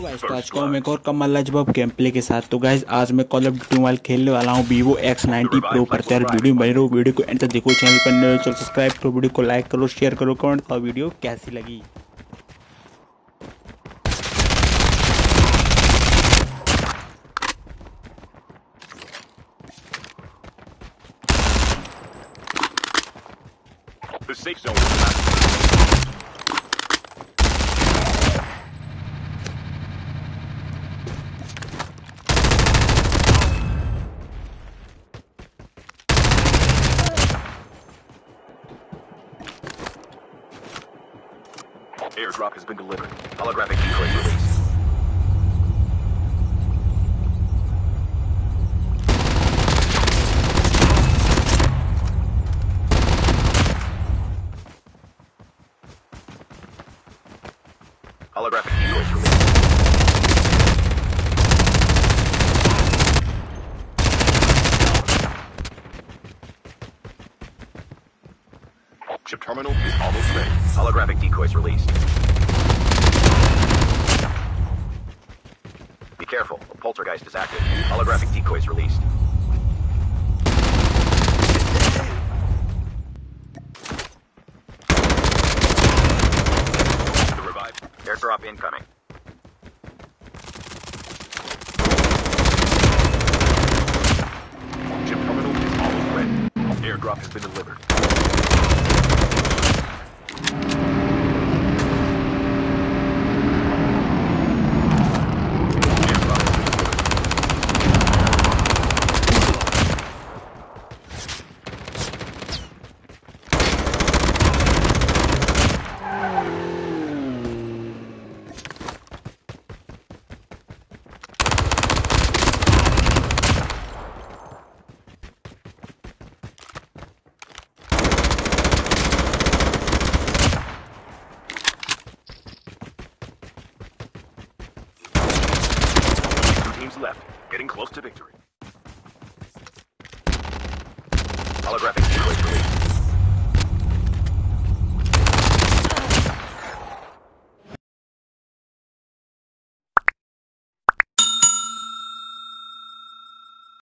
Guys तो आज का मैं एक और कमाल लाजवाब गेम प्ले के साथ। तो गाइस आज मैं कॉल ऑफ ड्यूटी मोबाइल खेलने वाला हूँ Vivo X90 Pro पर। यार वीडियो बने रहो, वीडियो को एंड तक देखो, चैनल पर नए हो तो सब्सक्राइब करो, वीडियो को लाइक करो, शेयर करो, कमेंट करो वीडियो कैसी लगी। The safe zone is not. Airdrop has been delivered. Holographic decoys released. Holographic decoys released. Chip terminal is almost ready. Holographic decoys released. Be careful, a poltergeist is active. Holographic decoys released. The revived. Airdrop incoming. Chip terminal is almost ready. Airdrop has been delivered. Teams left, getting close to victory. Holographic decoys.